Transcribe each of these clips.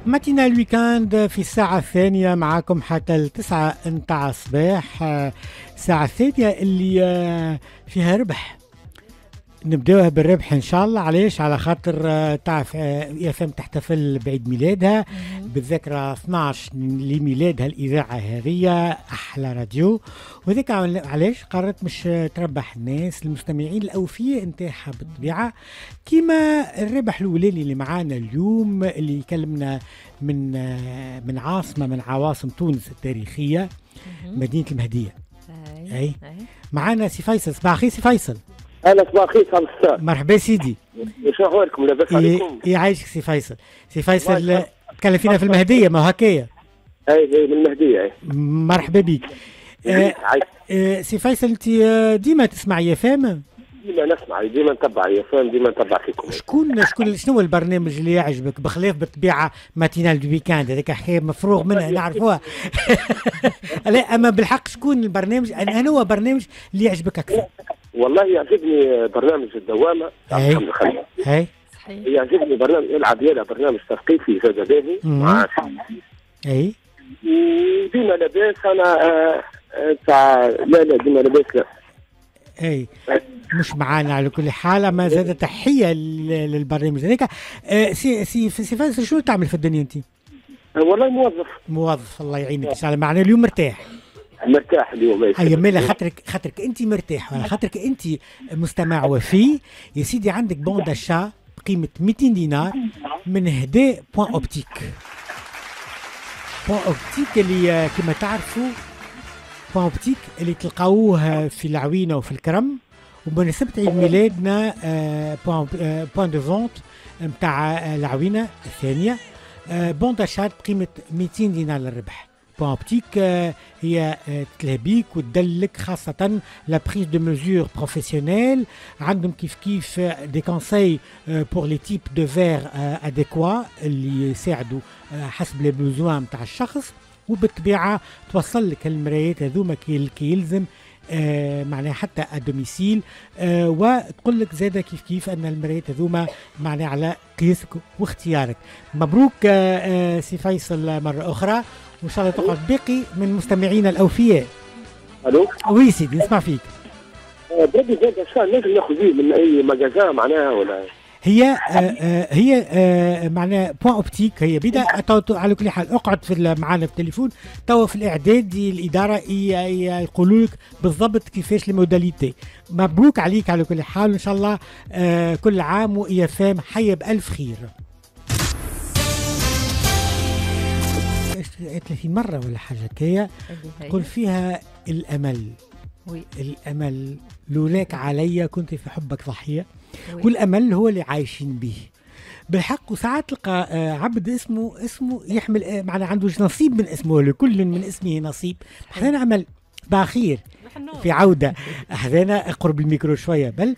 ماتينا الويكاند في الساعة الثانية معاكم حتى 9 متاع الصباح. الساعة الثانية اللي فيها ربح، نبداوها بالربح ان شاء الله. علاش؟ على خاطر تعرف FM تحتفل بعيد ميلادها بالذكرى 12 لميلادها الاذاعه هذه، احلى راديو. وذاك علاش قررت مش تربح الناس المستمعين الاوفياء نتاعها بالطبيعه، كيما الربح الاولاني اللي معانا اليوم اللي يكلمنا من عاصمه من عواصم تونس التاريخيه، مدينه المهديه. اي معانا سي فيصل. صباح الخير سي فيصل. اهلا صباح الخير صباح الخير. مرحبا سيدي، شو احوالكم؟ لاباس عليكم؟ يعيشك سي فيصل. سي فيصل تكلم فينا في المهديه، ما هكايا؟ اي من المهديه. مرحبا بك. سي فيصل انت ديما تسمع يفام؟ ديما نسمع، ديما نتبع يفام، ديما نتبع فيكم. شنو هو البرنامج اللي يعجبك بخلاف بالطبيعه ماتينال دو ويكاند؟ هذيك حكايه مفروغ منها نعرفوها. لا اما بالحق شكون البرنامج؟ انا هو برنامج اللي يعجبك اكثر؟ والله يعجبني برنامج الدوامه تاع محمد خليل. هاي يعجبني برنامج يلعب يلا برنامج تثقيفي زاد باهي مع اي ديما لاباس. انا تاع لا ديما لاباس. لا اي مش معانا على كل حال، ما زاد تحيه للبرنامج هذاك. سي فيصل شو تعمل في الدنيا انت؟ والله موظف. الله يعينك ان شاء الله. معنا اليوم مرتاح اليوم. هيا مالا خاطرك انت مرتاح ولا خاطرك انت مستمع وفي يا سيدي. عندك بون داشا بقيمه 200 دينار من هداء بوان اوبتيك. بوان اوبتيك اللي كما تعرفوا بوان اوبتيك اللي تلقاوه في العوينه وفي الكرم، وبمناسبه عيد ميلادنا بوان دو فونت نتاع العوينه الثانيه. بون داشا بقيمه 200 دينار للربح. بوان اوبتيك هي تلهبيك وتدلك خاصة لا بريز دو ميزور بروفيسيونيل. عندهم كيف دي كونساي بور لي تيب دو فير اديكوا اللي يساعدوا حسب لي بوزوان نتاع الشخص، وبالطبيعة توصل لك المرايات هذوما كي يلزم معناها حتى ادوميسيل. وتقول لك زاده كيف ان المرايات هذوما معناها على قياسك واختيارك. مبروك سي فيصل مرة أخرى، وإن شاء الله تقعد باقي من مستمعينا الأوفياء. ألو؟ وي سيدي نسمع فيك. بدي زاد شان لازم ناخذ فيه من أي مجازان معناها ولا؟ هي معناها بوان اوبتيك هي بدا. على كل حال اقعد معانا في التليفون توا في الاعداد الاداره يقولوا لك بالضبط كيفاش الموداليتي. مبروك عليك على كل حال، وان شاء الله كل عام ويا فام حيه بالف خير. 30 مره ولا حاجه كيا تقول فيها الامل. الامل لولاك عليا كنت في حبك ضحيه، والامل هو اللي عايشين به بالحق. وساعات تلقى عبد اسمه يحمل معنى عنده نصيب من اسمه، لكل من اسمه نصيب. احنا نعمل باخير في عودة أحذانا قرب الميكرو شوية بل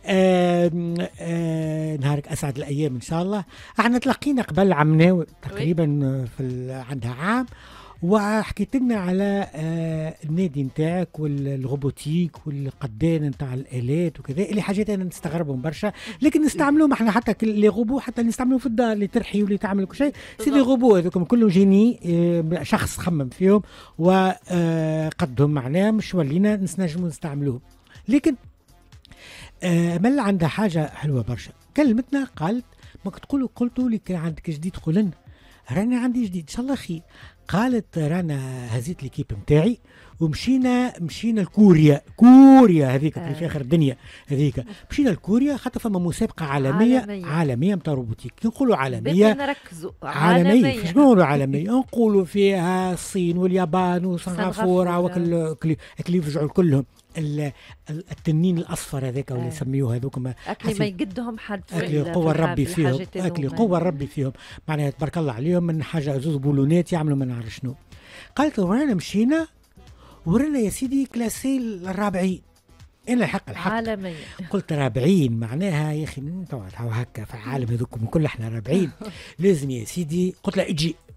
نهارك أسعد الأيام إن شاء الله. احنا تلقينا قبل عمنا تقريبا عندها عام، وحكيت لنا على النادي نتاعك والروبوتيك والقدان نتاع الالات وكذا، اللي حاجات انا نستغربهم برشا، لكن نستعملوهم احنا حتى لي روبو حتى نستعملوهم في الدار اللي ترحي واللي تعمل كل شيء. سي لي روبو هذوكم كلهم جيني شخص خمم فيهم وقدهم معناها، مش ولينا نجموا نستعملوهم. لكن مل عندها حاجه حلوه برشا، كلمتنا قالت ما قلتوا لي كان عندك جديد قولن رانا عندي جديد ان شاء الله خير. قالت رانا هزيت ليكيب نتاعي ومشينا لكوريا هذيك في اخر الدنيا هذيك. مشينا لكوريا خاطر فما مسابقه عالميه نتاع روبوتيك. نقولوا عالميه نركزوا عالميه فاش نقولوا عالميه نقولوا فيها الصين واليابان وسنغافوره وكل يفجعوا كلهم. التنين الاصفر هذاك اللي يسميوه هذوك اكل ما يقدهم حد اكل قوه الربي فيهم، اكل قوه الربي فيهم معناها تبارك الله عليهم. من حاجه زوز بولونات يعملوا ما نعرف شنو. قالت ورانا مشينا ورانا يا سيدي كلاسي الرابعين. انا الحق عالمية. قلت رابعين معناها يا اخي هكا في العالم هذوك كل احنا رابعين لازم يا سيدي. قلت له اجي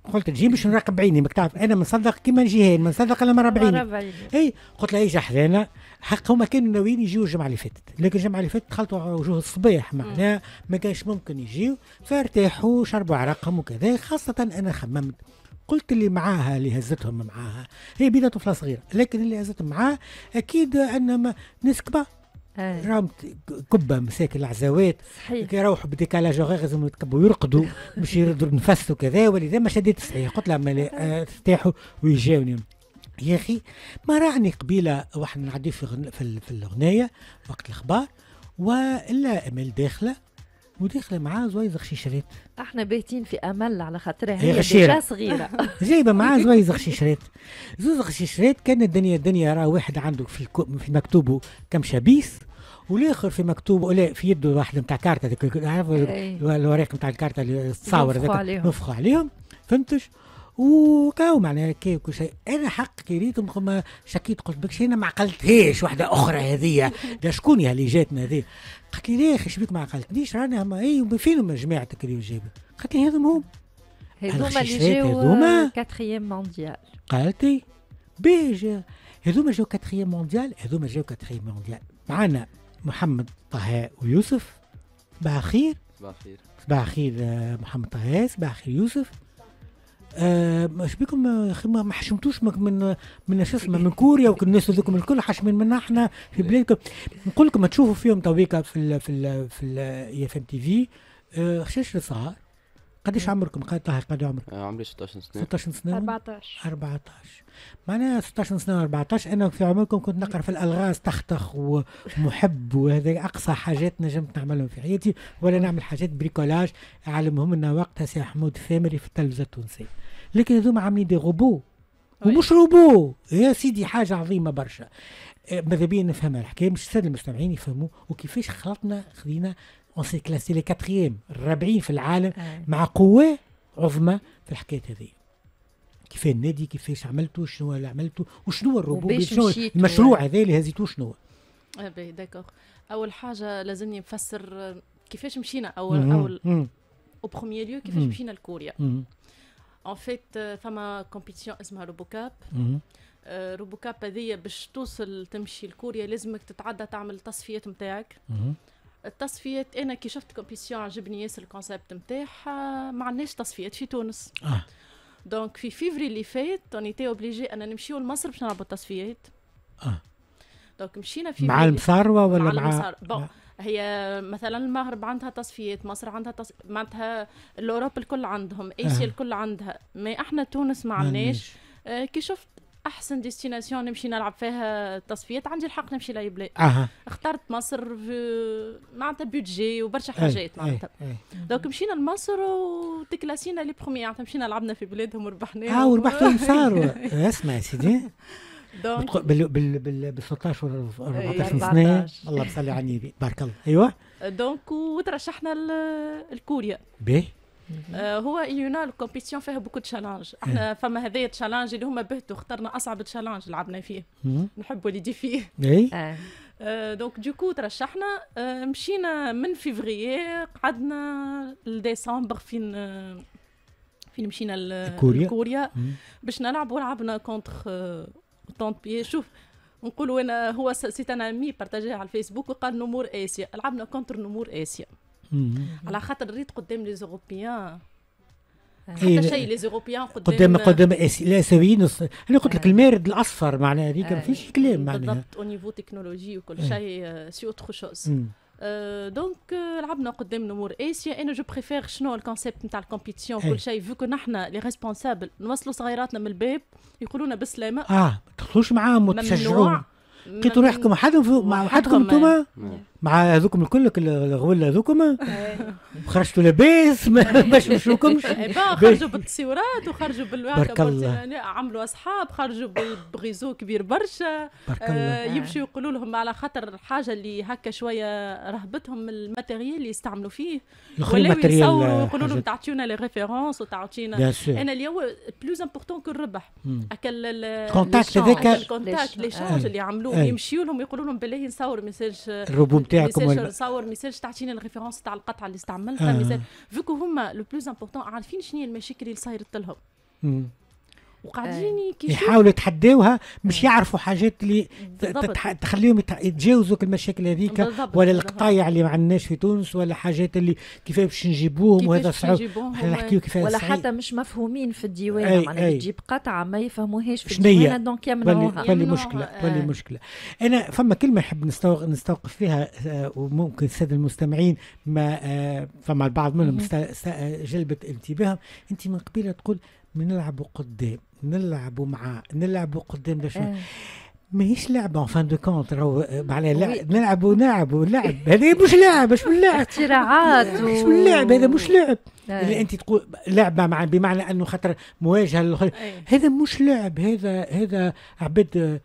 قلت تجي باش نراقب عيني، ماك تعرف انا منصدق كيما نجي ما نصدق الا مره بعيني. اي قلت له اجا حذانا، حق هما كانوا ناويين يجيو الجمعه اللي فاتت، لكن الجمعه اللي فاتت دخلتوا على وجوه الصباح معناها ما كانش ممكن يجيو، فارتاحوا شربوا عرقهم وكذا. خاصه انا خممت قلت اللي معاها اللي هزتهم معاها هي بيضة طفله صغيره، لكن اللي هزتهم معاها اكيد ان ناس كبار راهم كبه مساكن العزوات كي يروحوا بديكالاج لازم يتكبوا ويرقدوا باش يردوا النفس وكذا، ولذا ما شديت صحيح قلت لها ارتاحوا ويجاوني. يا اخي ما راني قبيله واحد نعدي في الاغنيه وقت الاخبار والا امل داخله وداخله معاه زويزغ شيشريت. احنا بايتين في امل على خاطرها هي ديجا صغيره جايبه معاه زويزغ شيشريت. زويزغ شيشريت كان الدنيا راه واحد عنده في مكتوبه كم شبيس والاخر في مكتوبه لا في يده واحد نتاع كارت هذيك الوريق نتاع الكارت اللي تصاور هذاك نفخوا عليهم فهمتش وكاو معناها كي وكل شيء. انا حق كريتهم ما شكيت قلت بك انا ما عقلتهاش واحده اخرى هذه ده شكون اللي جاتنا هذه. قالت لي ليه اخي شبيك ما عقلتنيش رانا ما اي فينهم جماعتك اللي جايبه. قالت لي هذوما اللي جاو كاتريام مونديال. قالت لي بيجا هذوما جاو كاتريام مونديال. هذوما جاو كاتريام مونديال معنا محمد طه ويوسف. صباح خير. صباح خير محمد طه. صباح خير يوسف. مش بيكم ما حشمتوش من شو اسمه من كوريا وكل الناس هذوكم الكل حاشمين منا احنا في بلادكم. نقول لكم ما تشوفوا فيهم تويكا في اف ام تي في. خشاش صار قديش عمركم؟ قد عمرك؟ عمري 16 سنه. 16 سنه 14 معناها 16 سنه 14. انا في عمركم كنت نقرا في الالغاز تختخ ومحب وهذا اقصى حاجات نجمت نعملهم في حياتي ولا نعمل حاجات بريكولاج علمهم لنا وقتها سي حمود فامري في التلفزه التونسيه. لكن هذوما عاملين دي روبو ومش روبو يا سيدي حاجه عظيمه برشا. ماذا بيا نفهمها الحكايه مش الساده المستمعين يفهموا وكيفاش خلينا اون سي كلاسي لي كاتريام الرابعين في العالم مع قوه عظمى في الحكايه هذه. كيف النادي كيفاش عملتوا شنو اللي عملتوا وشنو الروبو شنو المشروع هذا اللي هزيتوه شنو؟ داكوغ. اول حاجه لازمني نفسر كيفاش مشينا او او بروميير ليو كيفاش مشينا لكوريا. ان فيت فما كومبيتيسيون اسمها روبوكاب. روبوكاب هذيا باش توصل تمشي لكوريا لازمك تتعدى تعمل التصفيات نتاعك. التصفيات انا كي شفت كومبيتيسيون عجبني ياسر الكونسيبت نتاعها ما عندناش تصفيات في تونس. دونك في فيفري اللي فات اونيتي اوبليجي انا نمشيو لمصر باش نلعبوا التصفيات. دونك مشينا في مع المصاروه ولا مع هي مثلا المغرب عندها تصفيات، مصر عندها معناتها الاوروب الكل عندهم، اسيا الكل عندها، ما احنا تونس ما عندناش. كي شفت احسن ديستيناسيون نمشي نلعب فيها تصفيات عندي الحق نمشي لاي بلاد. اخترت مصر معناتها بيدجي وبرشا حاجات معناتها. دونك مشينا لمصر وتكلاسينا لي بروميير مشينا لعبنا في بلادهم وربحنا. وربحتوا صاروا اسمع يا سيدي دونك بال 16 و 14 سنه الله يصلي على النبي بارك الله. ايوه دونك وترشحنا لكوريا. باهي هو يونا الكومبيتيسيون فيها بوكو تشالنج. احنا فما هذايا تشالنج اللي هما بهتوا اخترنا اصعب تشالنج لعبنا فيه. نحبوا لي ديفي. دونك دوكو ترشحنا. مشينا من فيفري قعدنا لديسمبر فين مشينا لكوريا باش نلعبوا. لعبنا كونتر طونت بي. شوف نقولوا انا هو سيت انا مي بارطاجي على الفيسبوك وقال نمور اسيا. لعبنا كونتر نمور اسيا على خاطر ريت قدام لي زوروبيان حتى شيء لي زوروبيان قدام الاسيويين. انا قلت لك المارد الاصفر معناها هذيك ما فيش كلام معناها بالضبط او نيفو تكنولوجي وكل شيء سي اوتر شوز. دونك لعبنا قدام نمور اسيا. انا جو بريفير شنو الكونسيبت نتاع الكومبيتيسيون كل شيء فيكو نحنا لي ريسبونسابل نوصلوا صغيراتنا من الباب يقولونا بالسلامه. ما تدخلوش معاهم وتشجعوهم. لقيتوا روحكم مع حدكم انتوما مع هذوكم الكل الغوله هذوكم خرجتوا لاباس باش نشوفكمش. خرجوا بالتصويرات وخرجوا بالواقع عملوا اصحاب خرجوا بالبغيزو كبير برشا. يمشوا يقولوا لهم على خاطر الحاجه اللي هكا شويه رهبتهم من الماتيريال اللي يستعملوا فيه ولا يصوروا يقولوا لهم تعطيونا لي ريفيرونس وتعطينا. انا اليوم بلوز امبورطون كو الربح اكل الكونتاكت هذاك الكونتاكت لي شونج اللي عملوه يمشيوا لهم يقولوا لهم بالله نصور ميساج الروبو نتاعكم نصور ميساج تعطينا الريفيرونس تاع القطعه اللي استعملتها. ميساج فيكو هما لو بلوز امبورطون عارفين شنو هي المشاكل اللي صايرت لهم. وقاعدين يحاولوا يتحداوها، مش يعرفوا حاجات اللي تخليهم يتجاوزوا المشاكل هذيك، ولا القطايع اللي ما عندناش في تونس، ولا حاجات اللي كيف باش نجيبوهم، وهذا صعب نحكيو كيف ولا صعيب. حتى مش مفهومين في الديوان، معناها تجيب قطعه ما يفهموهاش في الديوان دونك يمنعوها. ولي مشكله. انا فما كلمه نحب نستوقف فيها، وممكن الساده المستمعين ما فما البعض منهم جلبت انتباههم. انت من قبيله تقول نلعبوا قدام، نلعبوا معاه، نلعبوا قدام ده شو ماهيش لعبه فان دو كونت، معناها نلعبوا لعب. هذا مش لعب، مش لعب اختراعات مش لعب، هذا مش لعب. اللي انت تقول لعبه بمعنى انه خاطر مواجهه للآخر، هذا مش لعب، هذا عبد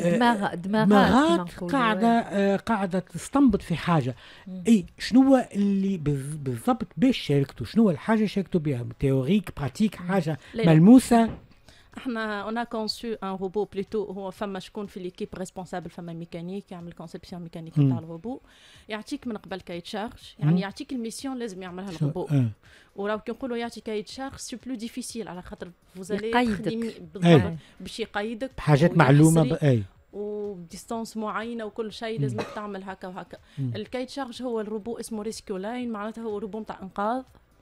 دماغات قاعده تستنبط في حاجه. اي شنو اللي بالضبط باش شاركتوا، شنو الحاجه اللي شاركتوا بها، تيوريك براتيك، حاجه ملموسه؟ احنا اون كونسو ان روبو بلوتو، هو فما شكون في ليكيب ريسبونسابل، فما ميكانيك يعمل كونسيبسيون ميكانيك تاع الروبو، يعطيك من قبل كاي تشارج، يعني يعطيك الميسيون لازم يعملها الروبو. ولو كي نقولوا يعطيك كاي تشارج سي بلو ديفيسيل، على خاطر فوزالي تخدمي بالضبط باش يقيدك بحاجات معلومه وديستانس معينه وكل شيء لازمك تعمل هكا وهكا. الكاي تشارج هو الروبو اسمه ريسكيو لاين، معناتها هو روبو نتاع انقاذ.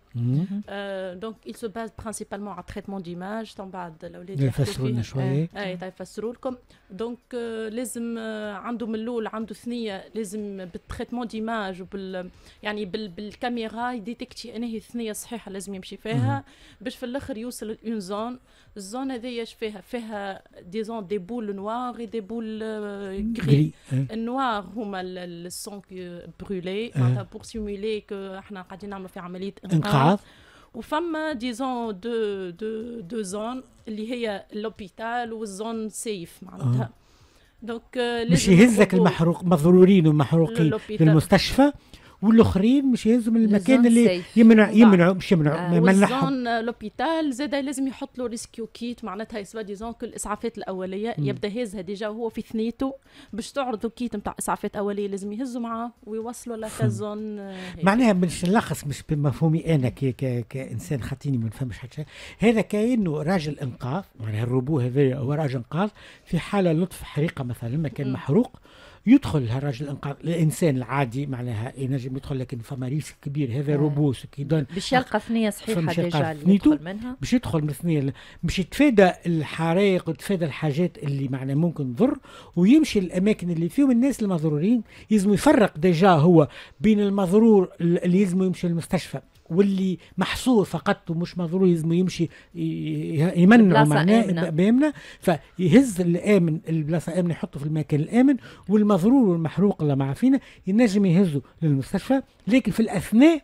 Donc il se base principalement à traitement d'image. من بعد الاولاد يفسروا لنا شويه. يفسروا لكم. دونك لازم عنده من الاول عنده ثنيه، لازم بالتريتمون ديماج يعني بالكاميرا يديتكتي انهي الثنيه صحيحه لازم يمشي فيها، باش في الاخر يوصل اون زون. الزون هذه فيها ديزون دي بول نوار اي دي بول غري. النوار هما السون برولي، معناتها بور سيمولي كو احنا قاعدين نعملوا في عمليه انقاذ. وفما ديزون دو زون اللي هي لوبيتال والزون سيف، معناتها دونك مش يهزك المحروق مضرورين ومحروقين في المستشفى، والاخرين مش يهزم المكان اللي يمنعوا مش يمنعوا والزون لوبيتال زاد لازم يحط له ريسكيو كيت، معناتها يسوا ديزون كل الاسعافات الاوليه يبدا هازها ديجا وهو في ثنيته، باش تعرضوا كيت نتاع اسعافات اوليه لازم يهزوا معاه ويوصلوا للزون. معناها باش نلخص مش بمفهومي انا كانسان خاطيني ما نفهمش حاجه، هذا كانه راجل انقاذ، معناها الروبو هذا هو راجل انقاذ في حاله لطف حريقه مثلا، مكان محروق يدخل هالراجل الانقاذ. الانسان العادي معناها ينجم يدخل، لكن فما ريسك كبير. هذا روبوس كيدون باش يلقى ثنيه صحيحه ديجا اللي يدخل منها، باش يدخل من الثنيه، باش يتفادى الحرائق ويتفادى الحاجات اللي معناها ممكن تضر، ويمشي الاماكن اللي فيهم الناس المضرورين. يلزم يفرق ديجا هو بين المضرور اللي يلزم يمشي للمستشفى واللي محصور فقط ومش مضرور يلزم يمشي يمنعه، معناه بيمنع، فيهز الامن البلاصه امنه يحطه في المكان الامن، والمضرور والمحروق اللي ما عارفينه ينجم يهزه للمستشفى. لكن في الاثناء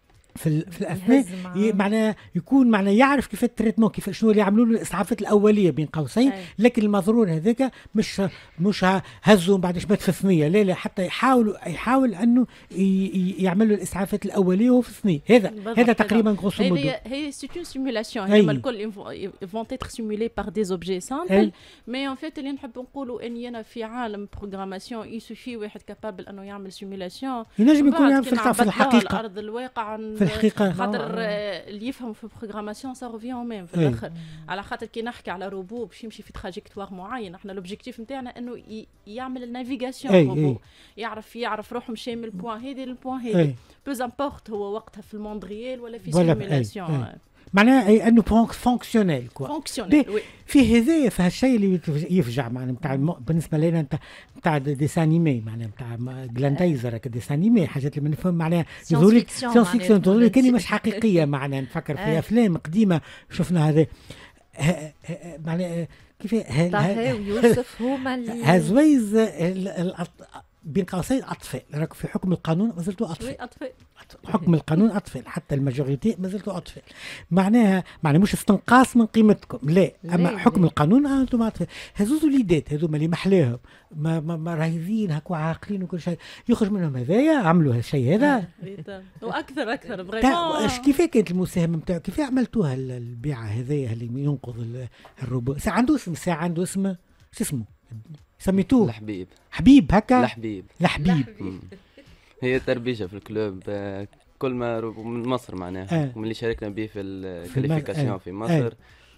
معناه يكون معناه يعرف كيف التريتمون، كيف شنو اللي يعملوا له الاسعافات الاوليه بين قوسين. لكن المضرور هذاك مش هزوا بعدش مات في الثنيه، لا حتى يحاول انه يعمل له الاسعافات الاوليه وهو في الثنيه. هذا تقريبا غوصو مودو. هي سي اون سيمولاسيون، هما الكل فون تيتر سيمولي بار دي اوبجي سامبل. مي ان فيت اللي نحب نقولوا اني انا في عالم بروغراماسيون يسوفي واحد كابابل انه يعمل سيمولاسيون، ينجم يكون يعمل في الحقيقه ارض الواقع في الحقيقه، خاطر اللي يفهم في البروغراماسيون سا ريفيون ميم في الاخر. على خاطر كي نحكي على روبو باش يمشي في تراجيكتوار معين، احنا لوبجيكتيف نتاعنا انه يعمل النافيغاسيون روبو، يعرف روحه مشى من البوان هذه للبوان هذه، بوز امبورت هو وقتها في الموند ريال ولا في سيمولاسيون. معناها انه فونكسيونيل فونكسيونيل في هذايا، في هالشيء اللي يفجع معناها نتاع بالنسبه لنا نتاع ديسانيمي، معناها نتاع جلاندايزر هكا ديسانيمي، حاجات اللي ما نفهم معناها يظهر سيونس فيكسيون، تظهر كاني مش حقيقيه. معناها نفكر في افلام قديمه شفنا هذا معناها كيف طه ويوسف هما اللي هزويز بين قوسين اطفال. راكم في حكم القانون ما زلتوا اطفال. حكم القانون اطفال، حتى الماجوريتي ما زلتوا اطفال. معناها مش استنقاص من قيمتكم، لا اما حكم القانون انتم اطفال. هذوز وليدات هذوما اللي محلاهم ما راهيين هكا عاقلين وكل شيء، يخرج منهم هذايا عملوا هالشيء هذا واكثر فريمون. كيف كانت المساهمه نتاعو؟ كيف عملتوها البيعه هذايا اللي ينقذ الروبو؟ عنده اسم شو اسمه سميتوه؟ حبيب هكا. لحبيب هي تربيجه في الكلوب كل ما من مصر معناها من اللي شاركنا به في الكاليفيكاسيون في مصر.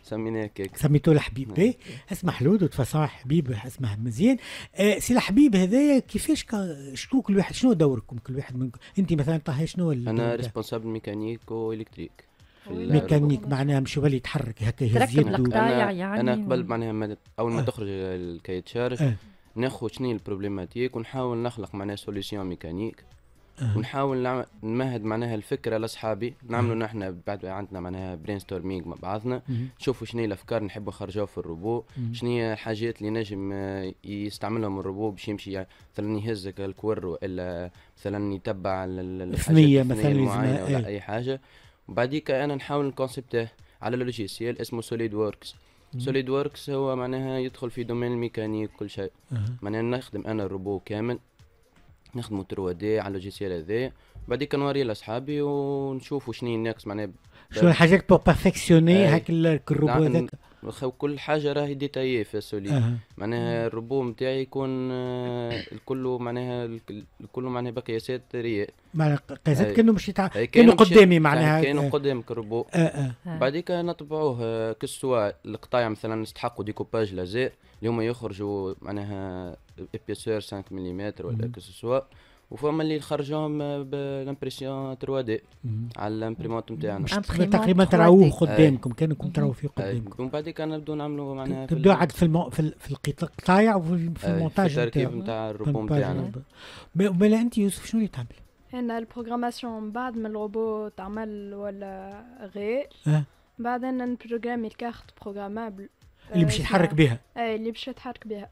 سميناه كيك. سميتوه الحبيب. اسمه حلود وتفاصيل حبيب اسمه مزيان. سي الحبيب هذايا كيفاش شنو كل واحد شنو دوركم كل واحد منكم؟ انت مثلا طه شنو؟ انا ريسبونسابل ميكانيك والكتريك. ميكانيك معناها مش هو اللي يتحرك هكا يهز يده. انا قبل معناها اول ما تخرج الكايت شارج ناخذ شنو البروبليماتيك ونحاول نخلق معناها سوليسيون ميكانيك ونحاول نمهد معناها الفكره لاصحابي نعملوا نحن بعد عندنا معناها برين ستورمينغ مع بعضنا نشوفوا شنو الافكار نحبوا نخرجوها في الروبو شنو هي الحاجات اللي نجم يستعملهم الروبو باش يمشي مثلا يهزك الكور والا مثلا يتبع الثنيه مثلا معينه ولا اي حاجه وبعديك انا نحاول نكونسبته على لوجيسيال اسمه سوليد ووركس. سوليد ووركس هو معناها يدخل في دومين الميكانيك كل شيء معناها نخدم انا الروبو كامل نخدموا 3 دي على اللوجيسيال هذا بعديك نوري لاصحابي ونشوفوا شنو الناقص معناها شنو الحاجات بور بيرفكسيوني هاك الروبو هذاك كل حاجه راهي ديتايي في السوليد معناها الروبو نتاعي يكون الكل معناها بقياسات ريال معناها قياسات كانه مش كانه قدامي معناها كانه قدامك الروبو بعديك نطبعوه كسوا القطاع مثلا يستحقوا ديكوباج لازير اللي هما يخرجوا معناها ابيسور 5 ملم ولا كسوا وفما اللي خرجوهم بالامبريسيون 3 دي على الامبريمونت نتاعنا تقريبا تراوه قدامكم كانكم تراوه في قدامكم ومن بعد كان نبداو نعملوا معناها تبداو عاد في القطاع وفي المونتاج نتاع الروبو نتاعنا. ولا انت يوسف شنو اللي تعمل؟ انا البروغراماسيون بعد ما الروبو تعمل ولا غير بعدين نبروغرامي الكارت بروغرامابل اللي باش يتحرك بها اللي باش يتحرك بها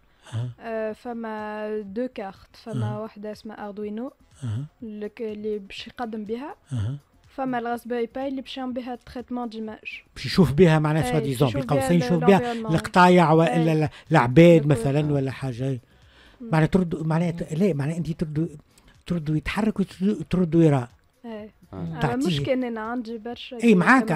فما 2 كارت فما واحدة اسمها اردوينو اللي باش يقدم بها فما الراسبيري باي اللي باش يعمل بها التريتمون ديماج باش يشوف بها معناها سوا ديزون بقوسين يشوف بها القطايع والا العباد مثلا ولا حاجه معناها تردوا معناها لا معناها انت تردوا يتحرك وتردوا يرى مش كان انا عندي برشا اي معاك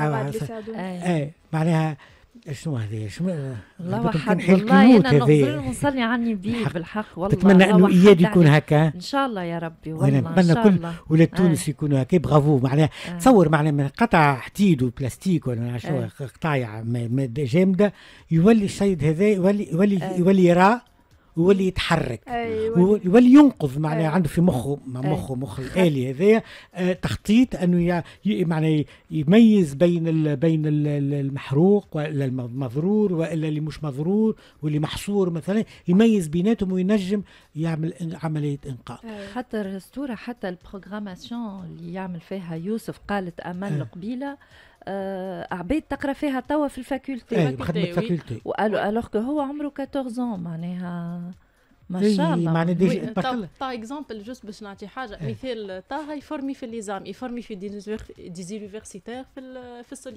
معناها شنو هذه الله وحد والله انا نصلي عني بيه بالحق والله نتمنى انه اياد يكون هكا ان شاء الله يا ربي والله نتمنى كل ولاد تونس يكونوا هكا برافو معناها تصور معناها من قطع حديد وبلاستيك ولا شنو قطايع ماده جامده يولي الشيء هذا يولي يرى ويولي يتحرك ويولي ينقذ معناها عنده في مخ الآلي هذايا تخطيط انه معناها يميز بين المحروق والا المضرور والا اللي مش مضرور واللي محصور مثلا يميز بيناتهم وينجم يعمل عمليه انقاذ. حتى الاسطوره حتى البروغراماسيون اللي يعمل فيها يوسف قالت امل قبيله عبيد تقرا فيها توا في الفاكولتي وقالوا الوغ كو هو عمره 14 معناها ما شاء الله معناها تا اكزامبل جوست باش نعطي حاجه مثال طه يفورمي في الليزام يفورمي في ديزيونيفرسيتير في السوليد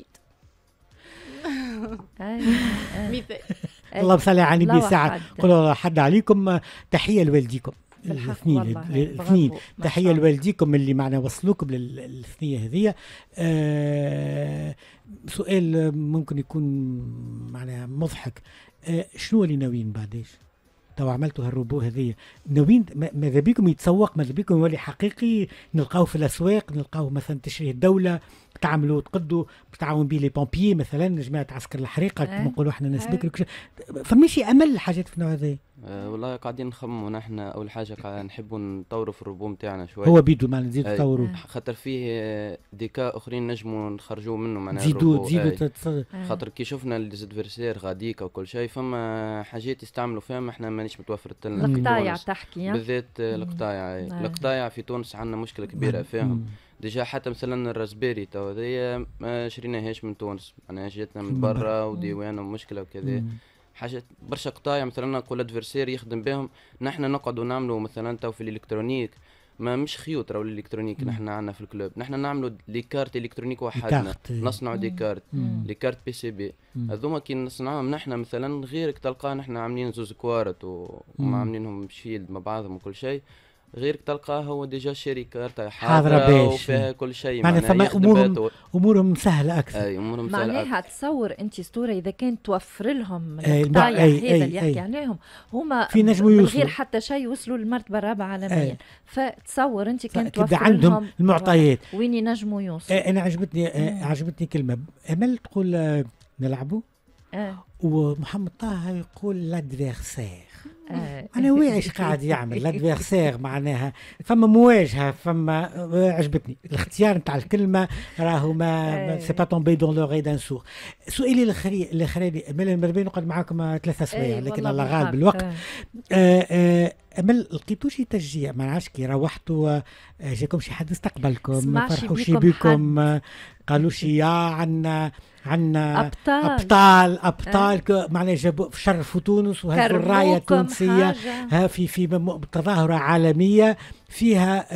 مثال الله صل على النبي ساعه قولوا حد عليكم تحيه لوالديكم الاثنين تحيه لوالديكم اللي معنا وصلوكم للثنيه هذه. سؤال ممكن يكون معناها مضحك شنو اللي ناويين بعديش تو عملتوا هالروبو هذه ناويين ماذا بيكم يتسوق ماذا بيكم يولي حقيقي نلقاوه في الاسواق نلقاوه مثلا تشريه الدوله تعملوا تقدوا بتعاون بيه لي بومبيي مثلا جماعه عسكر الحريقه كما نقولوا احنا ناس بكري فماشي امل حاجات في النوع هذا. والله قاعدين نخمموا نحن اول حاجه قاعدين نحبوا نطوروا في الروبو نتاعنا شويه هو بيدو ما نزيدوا نطوروا خاطر فيه ديكا اخرين نجموا نخرجوا منه معناها زيدوا خاطر كي شفنا الادفيرسير غاديكا وكل شيء فما حاجات يستعملوا فيها احنا مانيش متوفرت لنا القطايع تحكي بالذات القطايع في تونس عندنا مشكله كبيره فيهم ديجا حتى مثلا الراسبيري تو هذيا ما شريناهاش من تونس معناها جاتنا من برا وديوان ومشكله وكذا حاجه برشا قطايع مثلا نقول ادفيرسير يخدم بهم نحن نقعدوا نعملوا مثلا تو في الالكترونيك ما مش خيوط راهو الالكترونيك نحن عندنا في الكلوب نحن نعملوا لي كارت الكترونيك وحدنا نصنعوا دي كارت لي كارت بي سي بي هذوما كي نصنعوهم نحن مثلا غيرك تلقاه نحن عاملين زوز كوارت وعاملينهم شيلد مع بعضهم وكل شيء غيرك تلقاه هو ديجا شاري كارت حاضره وفيها كل شيء معناها امورهم سهله اكثر اي امورهم سهله معناها تصور انت اسطوره اذا كان توفر لهم القطايع هذا اللي يحكي عليهم هما من غير حتى شيء يوصلوا للمرتبه الرابعه عالميا فتصور انت كان توفر عندهم المعطيات وين ينجموا يوصلوا. انا عجبتني كلمه امل تقول نلعبوا ومحمد طه يقول لادفيرسير. انا واعي قاعد يعمل لادفيرسير، معناها فما مواجهه، فما عجبتني الاختيار نتاع الكلمه، راهو ما سي با تومبي دون لوغي دان سور. سؤالي الاخراني ماذا نقعد معاكم 3 سوايع لكن الله غالب الوقت. امل لقيتوا شي تشجيع؟ ما نعرفش كي روحتوا جاكم شي حد استقبلكم، فرحوا شي بكم، قالوا شي عنا ابطال معناها جابوا شرفوا تونس وهزوا الرايه التونسيه في تظاهره عالميه فيها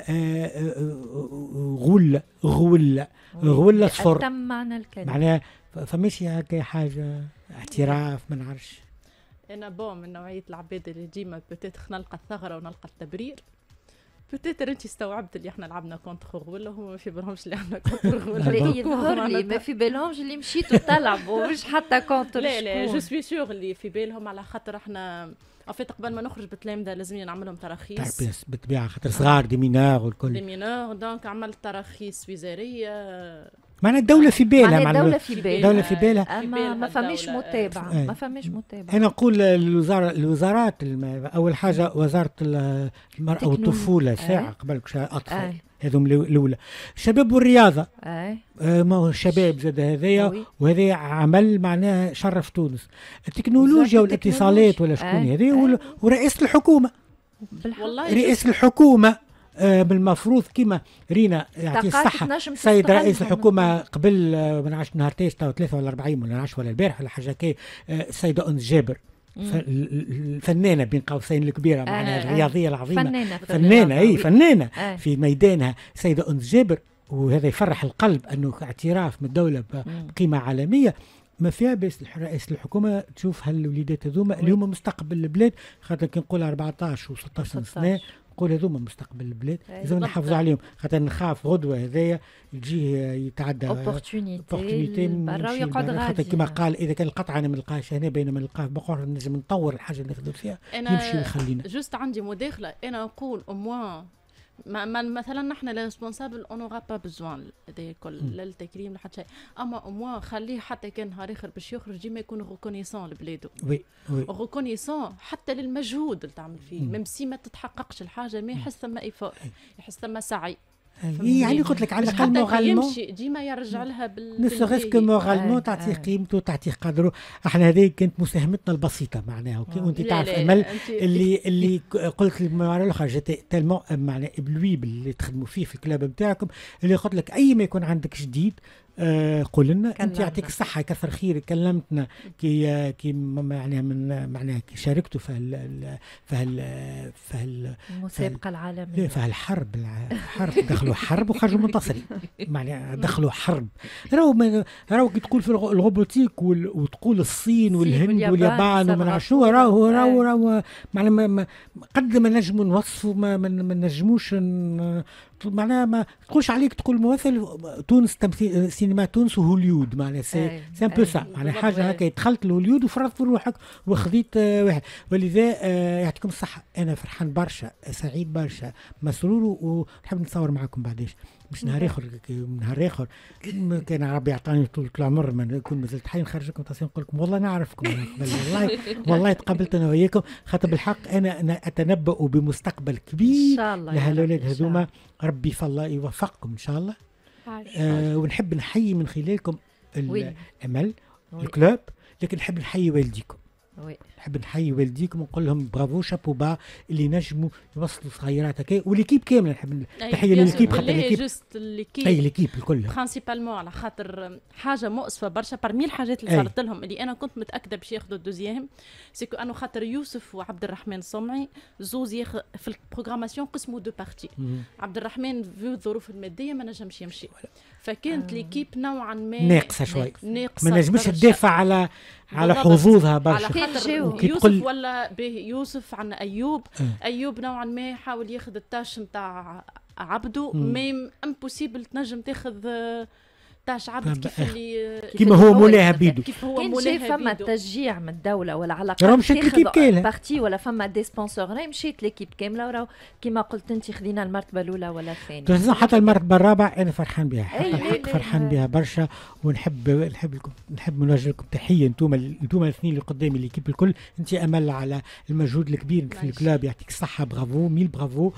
غول صفر تم معنى الكلمه، معناها فماشي هكا حاجه اعتراف ما نعرفش. انا من نوعيه العباد اللي ديما بتدخل نلقى الثغره ونلقى التبرير. بتتر انت استوعبت اللي احنا لعبنا كونتر غولا، هما ما في بالهمش اللي عملنا كونتر غولا. يظهر لي ما في بالهمش اللي مشيتوا تلعبوا مش حتى كونتر. لا جو سوي سيغ اللي في بالهم، على خاطر احنا عفيت قبل ما نخرج بالتلامذه لازم نعملهم تراخيص بالطبيعه خاطر صغار دي مينور والكل دي مينور، دونك عملت تراخيص وزاريه. معنى الدولة في بالها، الدولة في بالها أما ما فماش متابعة، ما فماش متابعة. أنا أقول الوزارات أول حاجة وزارة المرأة والطفولة ساعة قبل أطفال هذم الأولى، الشباب والرياضة ما هو الشباب زاد هذايا، وهذا عمل معناها شرف تونس. التكنولوجيا والاتصالات ولا شكون هذه، ورئيس الحكومة رئيس الحكومة بالمفروض كما رينا يعطي الصحة سيد رئيس الحكومة قبل ما نعرفش نهار 3 ولا 40 ولا نعرفش ولا البارح ولا حاجة كي السيدة أنس جابر الفنانة بين قوسين الكبيرة معناها الرياضية العظيمة فنانة في ميدانها سيدة أنس جابر، وهذا يفرح القلب أنه اعتراف من الدولة بقيمة عالمية. ما فيها بس رئيس الحكومة تشوف هالوليدات هذوما اللي هما مستقبل البلاد، خاطر كي نقول 14 و16 سنة نقول هذوما مستقبل البلاد لازم نحافظوا عليهم، خاطر نخاف غدوة هذايا يجيه يتعدى اوبورتونيتي برا ويقعد غادي، خاطر كما قال إذا كان القطعة أنا ما نلقاهاش هنا بينما نلقاه بقعر نجم نطور الحاجة اللي نخدم فيها يمشي ويخلينا. جوست عندي مداخلة، أنا أقول أموا مثلا نحن لي ريسبونسابل اون اورا با بزوان هذا كل لا التكريم لا حتى شيء، اما اموا خليه حتى كان نهار اخر باش يخرج ديما يكون ريكونيسون لبلادو. وي ريكونيسون حتى للمجهود اللي تعمل فيه، ميم سي ما تتحققش الحاجه ما يحس ثم ايفور، يحس ثم سعي. يعني قلت لك على الاقل مورالمون يمشي ديما يرجع لها نسغسك مورالمون تعطيه قيمته وتعطيه قدره. احنا هذه كانت مساهمتنا البسيطه معناها، وانت تعرف امل اللي قلت المره الاخرى جات تالمون معناها ابلوي اللي تخدموا فيه في الكلاب نتاعكم، اللي قلت لك اي ما يكون عندك جديد قول لنا انت يعطيك الصحه كثر خيرك. كلمتنا كي معناها من معناها كي شاركتوا في المسابقه العالميه في الحرب دخلوا حرب وخرجوا منتصرين معناها دخلوا حرب. راهو كي تقول في الروبوتيك وتقول الصين والهند واليابان وما نعرف شنو، راهو معناها قد ما نجموا نوصفوا ما نجموش معناها ما تقولش عليك تقول ممثل تونس تمثيل سينما تونس وهوليود معناها سي ان بو سا معناها حاجه هكا دخلت لهوليود وفرضت في روحك وخذيت واحد. ولذا يعطيكم الصحه، انا فرحان برشا سعيد برشا مسرور ونحب نتصور معكم بعديش مش نهار اخر كان ربي يعطاني طول العمر ما نكون مازلت حي نخرجكم تصير نقول لكم والله نعرفكم والله تقابلت انا وياكم، خاطر بالحق انا اتنبأ بمستقبل كبير لهالولاد هذوما. ربي فالله يوفقكم ان شاء الله. ونحب نحيي من خلالكم الامل الكلوب، لكن نحب نحيي والديكم. نحب نحيي والديكم ونقول لهم برافو شابو با اللي نجموا يوصلوا صغيرات هكا، وليكيب كامله نحب نحيي لليكيب خاطر ليكيب الكل برينسيبالمون على خاطر حاجه مؤسفه برشا برمي الحاجات اللي صارت لهم اللي انا كنت متاكده باش ياخذوا الدوزيام سيكو انه خاطر يوسف وعبد الرحمن صمعي زوز في البروغراماسيون قسموا دو بارتي. عبد الرحمن في الظروف الماديه ما نجمش يمشي، فكانت ليكيب نوعا ما ناقصه شوي، ما نجمش تدافع على حظوظها برشا. يوسف ولا به يوسف عن ايوب نوعا ما يحاول ياخذ التاش نتاع عبده، ميم امبوسيبل تنجم تاخذ تاع شعبت كيف اللي كيما هو مولاها بيدو، كيف هو كان مولاها جاي فما بيدو. تشجيع من الدوله ولا على راهو مشات ليكيب كامله بارتي ولا فما دي سبونسور، راهي مشيت ليكيب كامله، وراهو كيما قلت انت خدينا المرتبه الاولى ولا الثانيه، حتى المرتبه الرابعه انا فرحان بها، فرحان بها برشا. ونحب نوجه لكم تحيه انتم الاثنين اللي قدامي ليكيب الكل. انت امل على المجهود الكبير في الكلاب، يعطيك الصحه، برافو ميل برافو.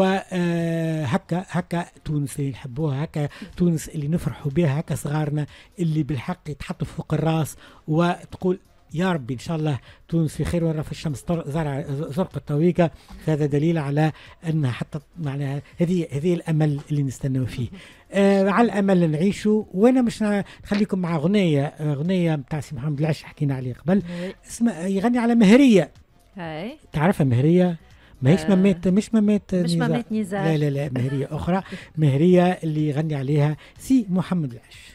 وهكا تونس اللي نحبوها، هكا تونس اللي نفرحوا بها، هكا صغارنا اللي بالحق يتحطوا فوق الراس وتقول يا ربي ان شاء الله تونس في خير ورا في الشمس زرق التويكه. هذا دليل على ان حتى معناها هذه الامل اللي نستناو فيه. على الامل نعيشوا. وانا مش نخليكم مع اغنيه نتاع سي محمد العش حكينا عليه قبل، اسمها يغني على مهريه. هاي تعرفها مهريه؟ ماهيش مش ممات نزار. لا مهريه اخرى، مهريه اللي يغني عليها سي محمد العش.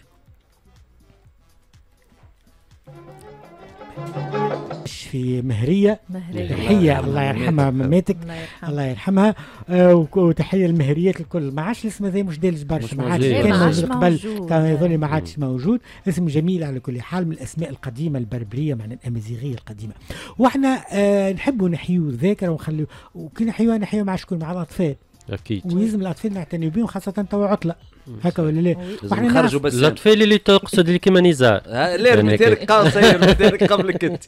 في مهرية تحية الله يرحمها مماتك الله يرحمها. وتحية المهريات الكل. ما عادش الاسم هذا مش دالج برشا، ما عادش كان موجود قبل، كان يظل ما عادش موجود. اسم جميل على كل حال، من الاسماء القديمة البربرية مع الامازيغية القديمة. واحنا نحبوا نحيوا الذاكرة ونخليوا، وكي نحيوا مع شكون؟ مع الاطفال اكيد، ولازم الاطفال نعتنيوا بهم خاصة توا عطلة هكا ولا لا؟ وحنا نخرجوا بس الاطفال اللي تقصد اللي كيما نزار لا مثالك قاصر مثالك قبلك انت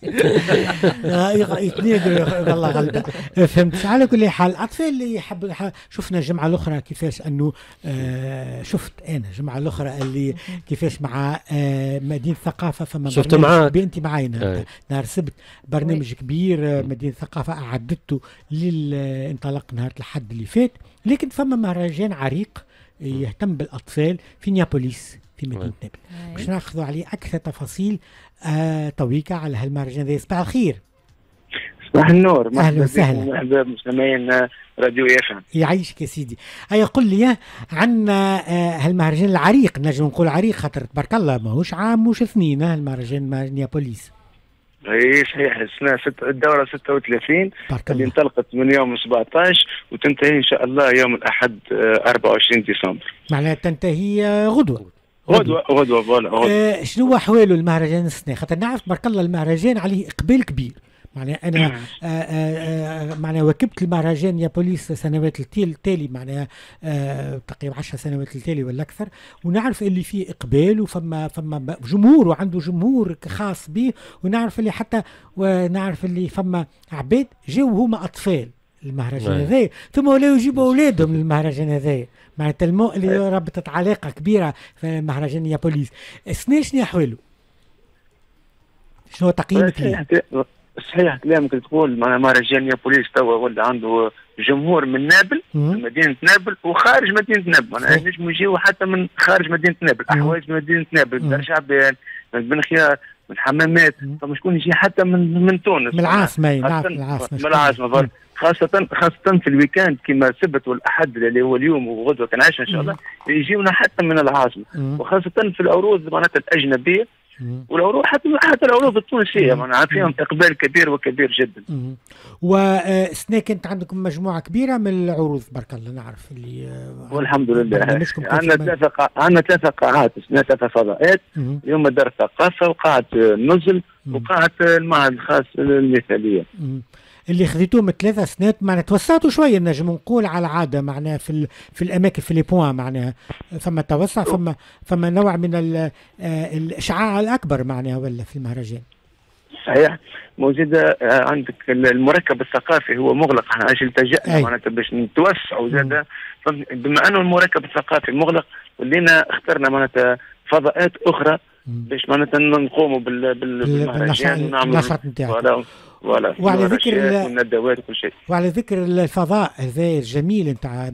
يتنادوا والله غلبة. فهمت. على كل حال الاطفال اللي يحبوا، شفنا الجمعه الاخرى كيفاش انه شفت انا الجمعه الاخرى اللي كيفاش مع مدينه الثقافه، فما شفت معاك انت معايا نهار السبت برنامج كبير مدينه الثقافه اعدته للانطلاق نهار الحد اللي فات. لكن فما مهرجان عريق يهتم بالأطفال في نيابوليس في مدينة نابل. باش ناخذوا عليه أكثر تفاصيل تويكا على هالمهرجان ذا. صباح الخير. صباح النور. أهلا وسهلا. مرحبا مستمعين راديو FM. يعيشك يا سيدي. هيا قل لي عن هالمهرجان العريق، نجم نقول عريق خاطر تبارك الله ماهوش عام مش اثنين، هالمهرجان نيابوليس. اي صحيح. الدورة 36 اللي انطلقت من يوم 17 وتنتهي ان شاء الله يوم الاحد 24 ديسمبر. معناها تنتهي غدوة. غدوة. شنو احواله المهرجان السنة؟ خاطر نعرف تبارك الله المهرجان عليه اقبال كبير. معناها انا معناها واكبت المهرجان يا بوليس سنوات التالي، معناها تقريبا 10 سنوات التالي ولا اكثر، ونعرف اللي فيه اقبال وفما جمهور وعنده جمهور خاص به، ونعرف اللي حتى ونعرف اللي فما عباد جاوا هما اطفال المهرجان هذا ثم ولاو يجيبوا اولادهم للمهرجان هذا. معناتها اللي ربطت علاقه كبيره في مهرجان يا بوليس. شنو احواله؟ شنو تقييمك ليه؟ صحيح كلامك تقول مهرجان نابوليس توا ولا عنده جمهور من نابل، من مدينه نابل وخارج مدينه نابل. معناها نجموا يجيو حتى من خارج مدينه نابل، احواج مدينه نابل، دار شعبان، من بن خيار، من حمامات، فما شكون يجي حتى من تونس، من العاصمه. من العاصمه خاصة في الويكاند كما السبت والأحد اللي هو اليوم وغدوة كنعيش إن شاء الله، يجيونا حتى من العاصمة، وخاصة في العروض معناتها الأجنبية والعروض حتى العروض التونسيه معناها فيهم اقبال كبير وكبير جدا. والسنه كانت عندكم مجموعه كبيره من العروض تبارك الله، نعرف اللي والحمد لله عندنا ثلاث قاعات، 3 فضاءات. اليوم دار الثقافه وقاعه النزل وقاعه المعهد الخاص للمثاليه اللي خذيتوهم 3 سنوات. معناها توسعتوا شويه نجم نقول على العاده، معناها في الاماكن في لي بوان، معناها فما توسع، فما نوع من الاشعاع الاكبر معناها ولا في المهرجان. صحيح. موجوده عندك المركب الثقافي هو مغلق، احنا عشان التجأنا معناتها باش نتوسعوا زاده، بما انه المركب الثقافي مغلق ولينا اخترنا معناتها فضاءات اخرى باش معناتها نقوموا بالمهرجان ونعملوا النشاط نتاعو. وعلى ذكر الندوات وكل شيء. وعلى ذكر الفضاء هذا الجميل نتاع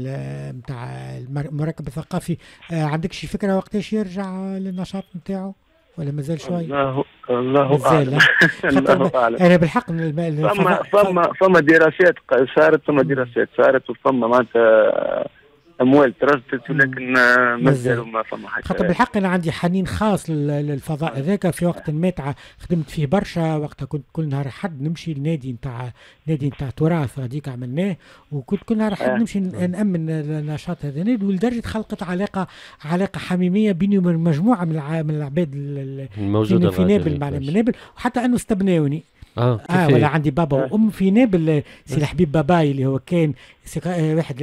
المركب الثقافي، عندك شي فكره وقتاش يرجع للنشاط نتاعو ولا مازال شوي؟ الله اعلم. انا بالحق فما دراسات صارت وفما معناتها اموال ترددت ولكن مازالوا ما فما حاجه. خاطر بالحق انا عندي حنين خاص للفضاء هذاك. في وقت ما خدمت فيه برشا، وقتها كنت كل نهار حد نمشي لنادي نتاع تراث هذيك عملناه، وكنت كل نهار حد نمشي نامن النشاط هذا، ولدرجه خلقت علاقه حميميه بيني وبين مجموعه من العباد الموجوده في نابل، وحتى انه استبناوني. ولا عندي بابا وام في نابل، سي الحبيب باباي اللي هو كان واحد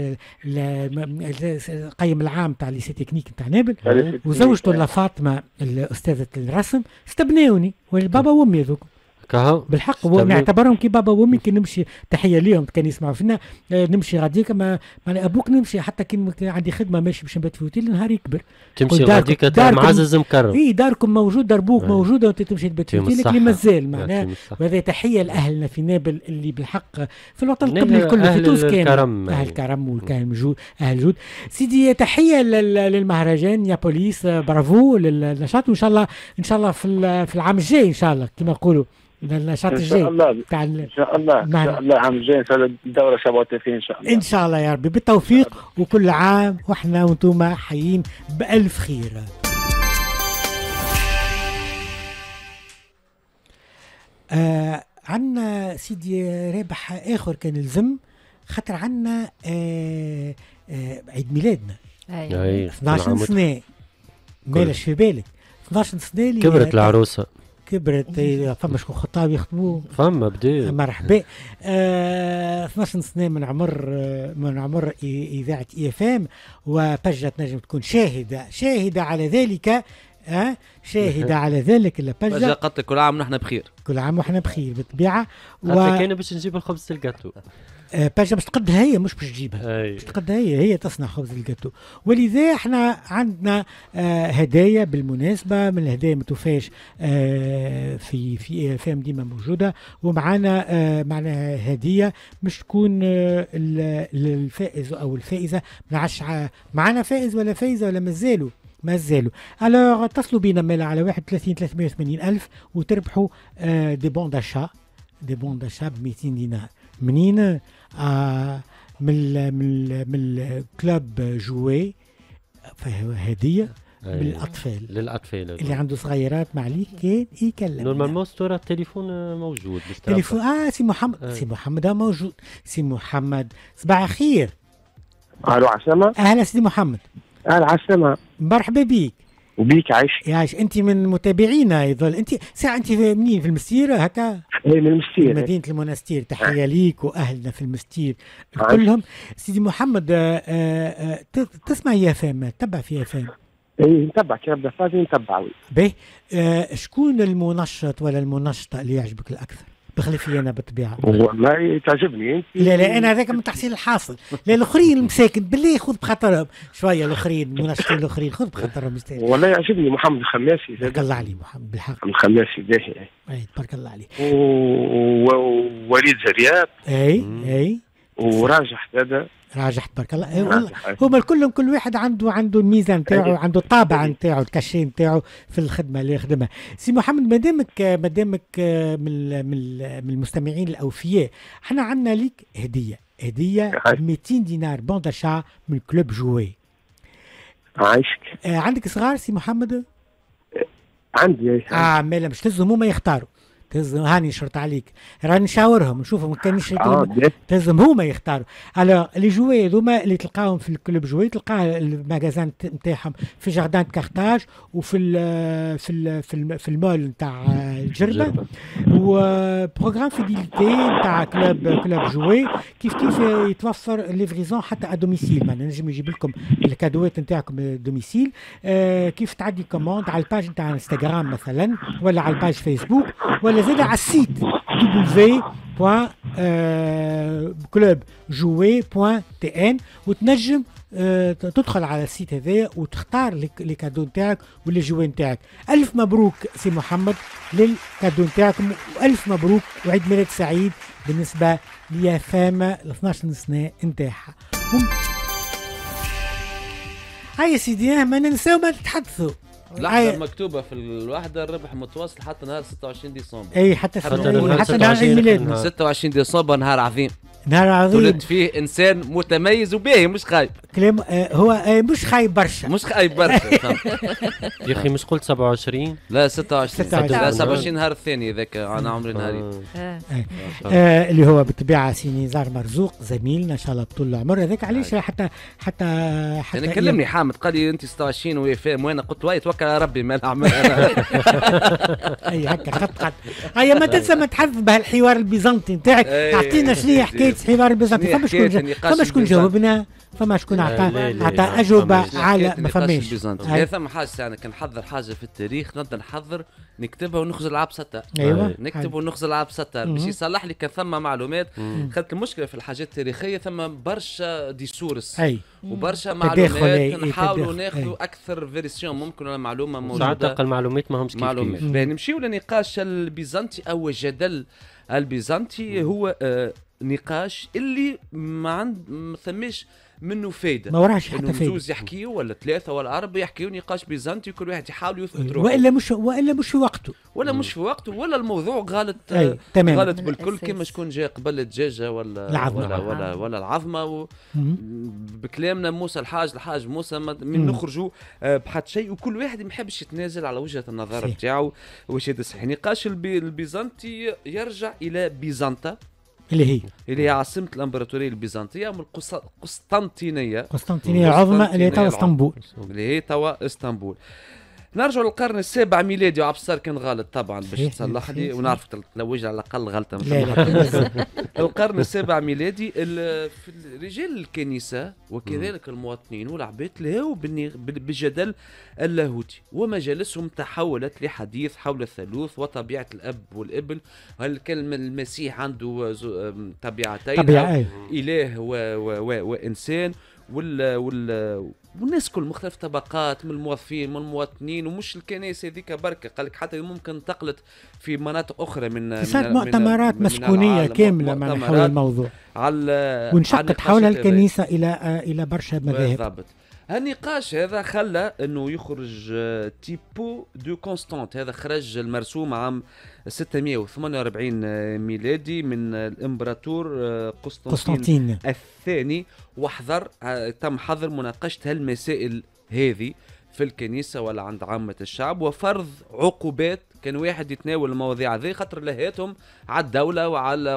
قيم العام تاع ليسي تكنيك تاع نابل، وزوجته لفاطمه الاستاذه الرسم، استبناوني بابا وامي هذوك بالحق. نعتبرهم كي بابا وامي. كي نمشي تحيه ليهم كان يسمعوا فينا، نمشي غاديك ما ابوك نمشي حتى كي عندي خدمه ماشي باش نبات في اوتيل نهار يكبر تمشي غاديك تاع معزز مكرم. داركم موجود، دار بوك موجوده وانت تمشي تبات في اوتيلك اللي مازال معناها. وهذا تحيه لاهلنا في نابل اللي بالحق في الوطن القبلي الكل في تونس كان اهل كرم وكان موجود اهل جود. سيدي تحيه للمهرجان يا بوليس، برافو للنشاط، وان شاء الله في العام الجاي ان شاء الله كما نقولوا النشاط الجاي ان شاء الله العام الجاي ان شاء الله الدوره 37 ان شاء الله يا ربي بالتوفيق، وكل عام واحنا وانتم حيين بألف خير. عندنا سيدي رابح اخر كان لزم، خاطر عندنا عيد ميلادنا 12 سنه. مالش في بالك 12 سنه كبرت العروسه، كبرت. فما شكون خطاب يخطبوه، فما بدا مرحبا. 12 سنه من عمر اذاعه EFM، وبجة نجم تكون شاهده على ذلك. شاهده على ذلك بجة قالت كل عام ونحن بخير، كل عام ونحن بخير بالطبيعه. كان باش نجيب الخبز الجاتو، باجا باش تقدها هي مش باش تجيبها، باش تقدها هي تصنع خبز الجاتو. ولذا احنا عندنا هدايا بالمناسبه، من الهدايا ما توفاش في EFM ديما موجوده، ومعنا معنا هديه مش تكون الفائز او الفائزه. معنا فائز ولا فايزه ولا مازالوا. الوغ اتصلوا بينا مالا على 31 380 ألف وتربحوا دي بون داشا ب 200 دينار. منين؟ من كلوب جوي، فهو هديه للاطفال اللي عنده صغيرات معليه كان يكلم. نورمالمون ستورة التليفون موجود. تليفون سي محمد سي محمد موجود. سي محمد صباح الخير. الو عسامه. اهلا سيدي محمد. اهلا عسامه، مرحبا بيك. وبيك عايش انت من متابعينا يظل. انت منين في المستير هكا؟ اي من المستير، مدينه المنستير. تحيه ليك واهلنا في المستير كلهم. سيدي محمد تسمع EFM، تتبع في EFM؟ اي نتبع كي نبدا فاضي نتبع. باهي شكون المنشط ولا المنشطه اللي يعجبك الاكثر؟ بخلفي انا بالطبيعه. والله تعجبني انت. لا انا هذاك من تحصيل الحاصل. لا الاخرين المساكن بالله خذ بخاطرهم شويه، الاخرين المنشطين الاخرين خذ بخاطرهم. والله يعجبني محمد الخماسي. بارك الله عليه محمد بالحق. الخماسي باهي. اي تبارك الله عليه. ووليد زرياب. اي وراجح هذا. راجح تبارك الله. هما كلهم كل واحد عنده الميزه نتاعو، عنده الطابع نتاعو، الكاشي نتاعو في الخدمه اللي يخدمها. سي محمد مادامك من المستمعين الاوفياء، احنا عندنا ليك هديه 200 دينار بون داشا من كلوب جوي. عايشك. عندك صغار سي محمد؟ عندي. مالا مش تهزهم هما يختاروا. هاني شرط عليك، راني نشاورهم نشوفهم ما كانش تلزم هما يختاروا. على لي جوي هذوما اللي تلقاهم في الكلوب جوي، تلقاه الماغازان نتاعهم في جاردان كارتاج وفي في المول نتاع الجربه، وبروغرام فيديليتي نتاع كلوب جوي كيف يتوفر ليفريزون حتى ا دوميسيل. معناها نجم يجيب لكم الكادوات نتاعكم دوميسيل. كيف تعدي كوموند على الباج نتاع انستغرام مثلا، ولا على الباج فيسبوك، ولا زاد على السيت www.clubjouer.tn، وتنجم تدخل على السيت هذايا وتختار لي كادو نتاعك ولا جوي نتاعك. ألف مبروك سي محمد للكادو نتاعكم، وألف مبروك وعيد ميلاد سعيد بالنسبة لEFM 12 سنة نتاعها. هيا سيدي ما ننساو ما تتحدثوا. لحظة مكتوبة في الوحدة الربح متواصل حتى نهار 26 ديسمبر. اي حتى نهار عيد ميلادنا 26 ديسمبر نهار عظيم. نهار عظيم ولد فيه انسان متميز وباهي مش خايب. كلام هو مش خايب برشا مش خايب برشا. يا اخي مش قلت 27؟ لا 26. لا 27 نهار الثاني ذاك انا عمري نهارين. اللي هو بالطبيعه سي نزار مرزوق زميلنا ان شاء الله بطول العمر هذاك. علاش حتى يعني كلمني حامد قال لي انت 26 وهي فاهم وانا قلت واي توكل على ربي ما نعمل انا. اي هكا خط هيا ما تنسى ما تحذف بهالحوار البيزنطي نتاعك. اعطينا شنو حكايه الحوار البيزنطي. فما شكون جاوبنا فما شكون عطى اجوبه على ما فماش. ثم حاجه انا كنحضر حاجه في التاريخ نبدا نحضر نكتبها ونخرج العاب ستار. ايوه نكتب ونخرج العاب ستار باش يصلح لي كان ثم معلومات. خدت المشكله في الحاجات التاريخيه ثم برشا ديسورس وبرشا معلومات نحاولوا ناخذوا اكثر فيرسيون ممكن ولا معلومه موجوده. ساعات المعلومات ما همش كيف نمشيو لنقاش البيزنطي او الجدل البيزنطي. هو نقاش اللي ما ثماش منه فايده، ما وراش حتى فايده. زوز يحكيوا ولا ثلاثه ولا اربعه يحكيوا نقاش بيزنطي وكل واحد يحاول يثبت روحه والا مش في وقته ولا الموضوع غلط. غلط بالكل كما شكون جاء قبل الدجاجه ولا العظمه ولا العظمه بكلامنا موسى الحاج موسى من نخرجوا بحد شيء وكل واحد ما يحبش يتنازل على وجهه النظر نتاعو واش هذا صحيح. نقاش البيزنطي يرجع الى بيزنطة اللي هي عاصمة الإمبراطورية البيزنطية من القسطنطينية العظمى اللي هي توا اسطنبول. نرجع للقرن السابع ميلادي وعبد الستار كان غلط طبعا باش تصلح لي ونعرف تلوج على الأقل غلطة. القرن السابع ميلادي رجال الكنيسة وكذلك المواطنين والعباد لهوا بالجدل اللاهوتي ومجالسهم تحولت لحديث حول الثالوث وطبيعة الأب والابن. هل كان المسيح عنده طبيعتين إله وإنسان والناس كل مختلف طبقات من الموظفين من المواطنين ومش الكنائس هذيك بركه. قال لك حتى ممكن انتقلت في مناطق اخرى من صارت مؤتمرات مسكونيه كامله من حول الموضوع وانشقت حول الكنيسه الى برشا مذاهب. بالضبط. النقاش هذا خلى انه يخرج تيبو دو كونستانت. هذا خرج المرسوم عام 648 ميلادي من الامبراطور قسطنطين الثاني وحضر تم حظر مناقشة هالمسائل هذه في الكنيسة ولا عند عامة الشعب وفرض عقوبات. كان واحد يتناول المواضيع هذه خاطر لهاتهم على الدولة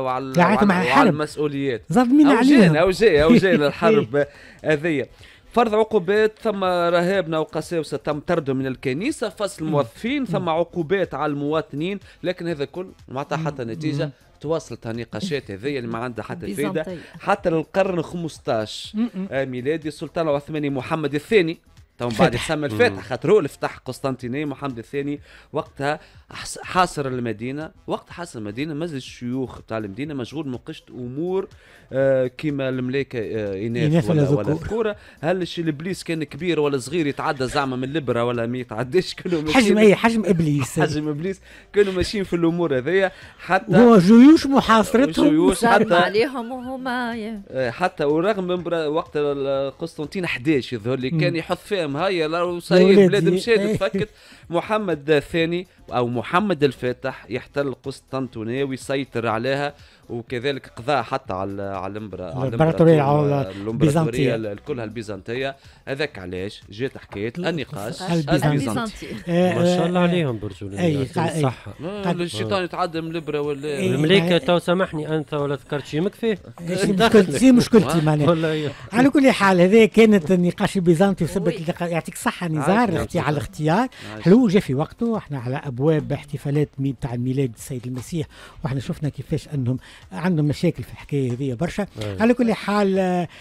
وعلى المسؤوليات. ظالمين عليهم أو جاي للحرب هذه. فرض عقوبات ثم رهابنا وقساوسة تم طردهم من الكنيسة فصل الموظفين ثم عقوبات على المواطنين. لكن هذا كل ما عطى حتى نتيجة. تواصلت النقاشات هذه اللي ما عندها حتى فايدة حتى للقرن 15 ميلادي. السلطان العثماني محمد الثاني تو بعد يسمى الفاتح خاطر هو اللي فتح قسطنطينية. محمد الثاني وقتها حاصر المدينة. وقت حاصر المدينة مجلس الشيوخ بتاع المدينة مشغول مناقشة أمور كيما الملاكة إناث ولا ذكورة. هل الإبليس كان كبير ولا صغير يتعدى زعما من الإبرة ولا ما يتعداش كانوا حجم إبليس حجم إبليس. كانوا ماشيين في الأمور هذيا حتى هو جيوش محاصرتهم عليهم وهما حتى ورغم من وقت قسطنطين 11 يظهر لي كان يحط فيهم هيا لو صحيح بلاد مشات تفكت. محمد الثاني أو محمد الفاتح يحتل قسطنطينية ويسيطر عليها وكذلك قضاء حتى على الامبراطورية البيزنطية كلها البيزنطية. هذاك علاش جات حكاية النقاش البيزنطي. ما شاء الله عليهم برجولين صح. الشيطان يتعدى من الإبرة ولا الملائكة. تو سامحني أنت ولا ذكرت شيء مكفي مشكلتي معناها. على كل حال هذه كانت النقاش البيزنطي وثبت يعطيك صحة نزار على الاختيار حلو جاء في وقته. احنا على أبواب احتفالات تاع الميلاد السيد المسيح واحنا شفنا كيفاش أنهم عندهم مشاكل في الحكايه هذه برشا. على كل حال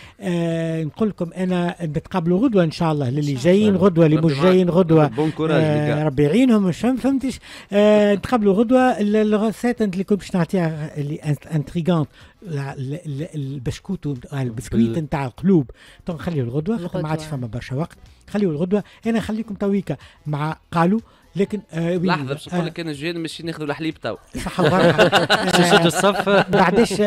نقول لكم انا نتقابلوا غدوه ان شاء الله للي جايين غدوه اللي مش جايين غدوه ربي يعينهم مش فهمتش. نتقابلوا غدوه الغسات اللي كنت باش نعطيها اللي انتريغانت البسكوت البسكويت نتاع القلوب نخليه الغدوه خاطر ما عادش فما برشا وقت. خليه الغدوه. انا نخليكم تويكا مع قالوا لكن لحظه باش نقول لك انا جايين ماشي ناخذوا الحليب تو صح وبركه الصف بعدش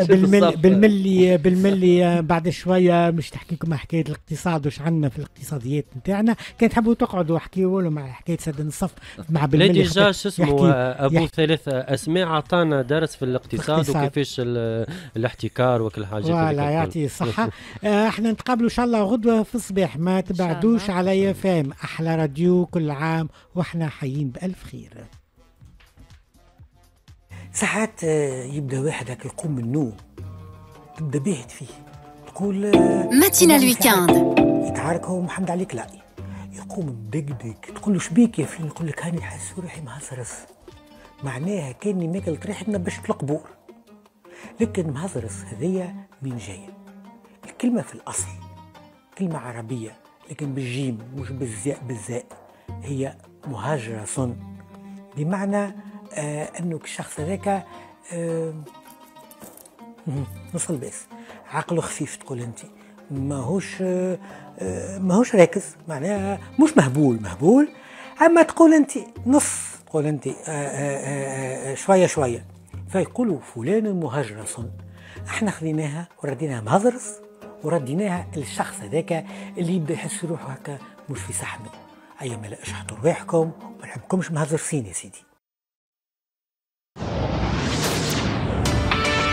بالملي بعد شويه مش تحكي لكم حكايه الاقتصاد وش عندنا في الاقتصاديات نتاعنا. كان تحبوا تقعدوا احكيوا له مع حكايه سد الصف مع بالملي ديجا شو اسمه ابو ثلاث اسماء عطانا درس في الاقتصاد وكيفاش الاحتكار وكل حاجات. ولا يعطيه الصحه. احنا نتقابلوا ان شاء الله غدوه في الصباح. ما تبعدوش عليا فهم احلى راديو كل عام واحنا حيين بألف خير. ساعات يبدا واحد هكا يقوم من النوم تبدا باهت فيه تقول ماتينا الويكاند يتعاركوا محمد عليك لا يقوم مدقدق تقول له شبيك يا فلان يقول لك هاني حاسس روحي مهزرس معناها كاني ماكلت ريحتنا باش القبور. لكن مهزرس هذيا من جايه الكلمه في الاصل كلمه عربيه لكن بالجيم مش بالزاء هي مهاجرة بمعنى أنه الشخص هذاك نص الباس عقله خفيف تقول أنت ماهوش راكز معناها مش مهبول أما تقول أنت نص تقول أنت شوية فيقولوا فلان مهاجرة. احنا خذيناها ورديناها مهزرس ورديناها للشخص هذاك اللي يبدأ يحس روحه هكا مش في صحنه. أي ما لا اشحطوا رواحكم ما نحبكمش مهزرسين يا سيدي.